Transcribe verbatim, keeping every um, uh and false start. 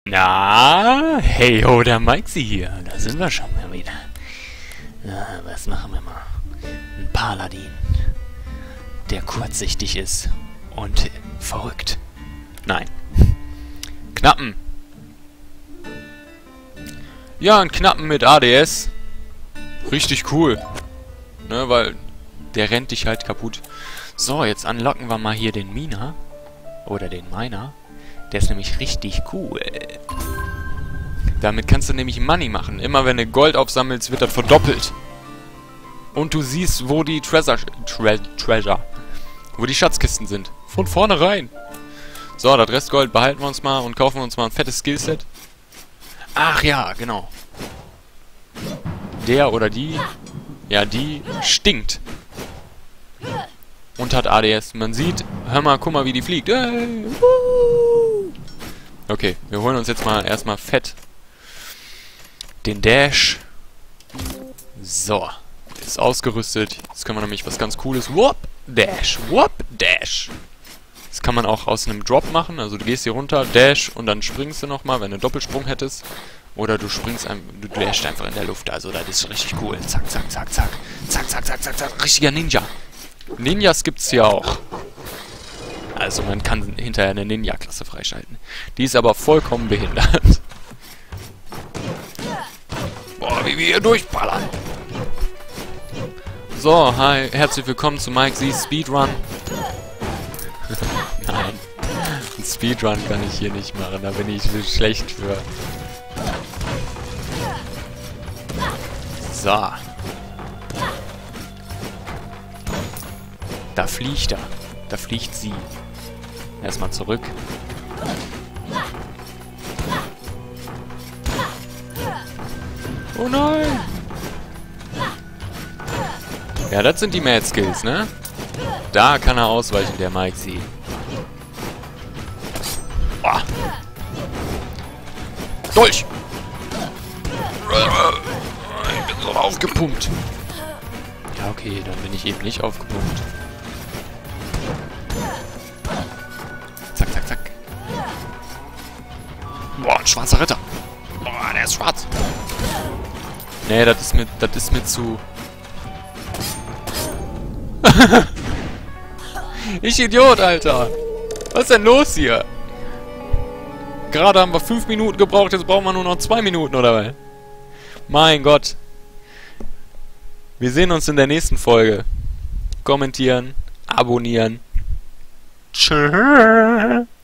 Na, hey ho, der Mixi hier. Da sind wir schon mal wieder. Na, was machen wir mal? Ein Paladin, der kurzsichtig ist und verrückt. Nein. Knappen. Ja, ein Knappen mit A D S. Richtig cool. Ne, weil der rennt dich halt kaputt. So, jetzt unlocken wir mal hier den Miner. Oder den Miner. Der ist nämlich richtig cool. Damit kannst du nämlich Money machen. Immer wenn du Gold aufsammelst, wird das verdoppelt. Und du siehst, wo die Treasure... Tre Treasure... Wo die Schatzkisten sind. Von vornherein. So, das Restgold behalten wir uns mal und kaufen uns mal ein fettes Skillset. Ach ja, genau. Der oder die... Ja, die stinkt. Und hat A D S. Man sieht... Hör mal, guck mal, wie die fliegt. Hey, okay, wir holen uns jetzt mal erstmal fett den Dash. So. Ist ausgerüstet. Jetzt können wir nämlich was ganz Cooles. Whoop, Dash. Whoop, Dash. Das kann man auch aus einem Drop machen. Also du gehst hier runter, Dash und dann springst du nochmal, wenn du einen Doppelsprung hättest. Oder du springst einfach, du dashst einfach in der Luft. Also das ist richtig cool. Zack, zack, zack, zack. Zack, zack, zack, zack, zack. Richtiger Ninja. Ninjas gibt's hier auch. Also man kann hinterher eine Ninja-Klasse freischalten. Die ist aber vollkommen behindert. Boah, wie wir hier durchballern. So, hi, herzlich willkommen zu Mike's Speedrun. Nein, ein Speedrun kann ich hier nicht machen, da bin ich so schlecht für. So. Da fliegt er. Da fliegt sie. Erstmal zurück. Oh nein! Ja, das sind die Mad Skills, ne? Da kann er ausweichen, der Mixi. Oh. Dolch! Ich bin so aufgepumpt. Ja, okay, dann bin ich eben nicht aufgepumpt. Zack, zack, zack. Boah, ein schwarzer Ritter. Boah, der ist schwarz. Nee, das ist mir, das ist mir zu... Ich Idiot, Alter. Was ist denn los hier? Gerade haben wir fünf Minuten gebraucht, jetzt brauchen wir nur noch zwei Minuten, oder was? Mein Gott. Wir sehen uns in der nächsten Folge. Kommentieren, abonnieren. Tschüss.